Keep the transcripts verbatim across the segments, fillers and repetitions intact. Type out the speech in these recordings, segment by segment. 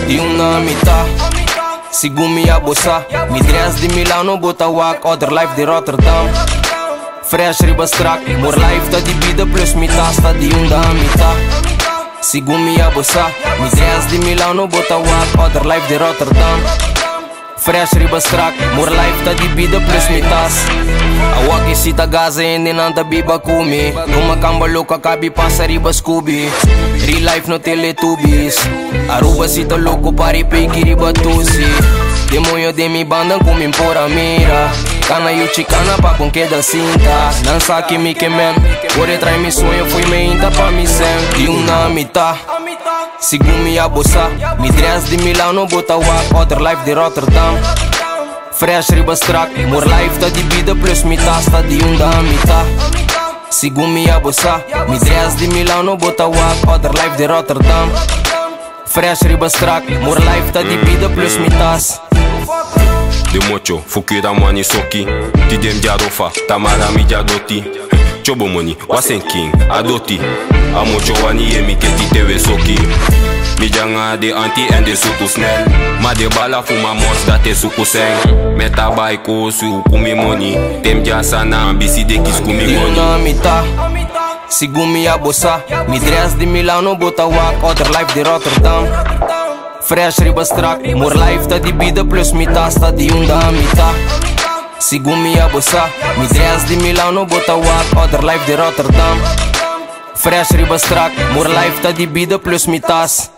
di una mitad. Sigumi a bossa, mi dress di Milano, bota wak, other life di Rotterdam. Fresh riba strak, more life ta di vida plus mitad, sta di una mitad. Sigumi a bossa, mi dress di Milano, bota wak, other life di Rotterdam. Fresh riba strak, more life ta di vida plus mitas. Awak isita gaza hindi nanta biba kumi. Gumakamba loka kabi pasa riba Scooby. Real life no teletubbies. Aruba sita loco pari peiki riba tusi. Demonyo de mi banda com impora mira. Cana e o chicana pa com queda cinta. Não saque me queimem. Por detrás mi sonho fui me inta pa mi sem. Di una mitad. Sigumi a bossa, mi dress di Milano, bota wak, other life di Rotterdam. Fresh riba strak, more life ta di vida plus mitad, sta di una mitad. Sigumi a bossa, mi dress di Milano, bota wak, other life di Rotterdam. Fresh riba strak, more life ta di vida plus mitad. De mocho, fuki da mani soki. Ti dem jarofa, tamara mi jadoti. Chobo money, wasen king, adoti. A mocho wani yemi ke ti tewe soki. Mi janga de anti en de suku snel. Ma de bala fuma mos dat te suku seng. Meta bai ko su kumi money. Tem jasa na ambisi de kis kumi Di money. una mitad. Sigumi a bossa, mi dress di Milano, bota wak, other life di Rotterdam. Fresh riba strak, more life ta di vida plus mitad, sta di una mitad. Sigumi a bossa, mi dress di Milano, bota wak, other life di Rotterdam. Fresh riba strak, more life ta di vida plus mitas.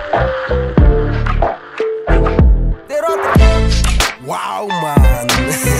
Wow, man.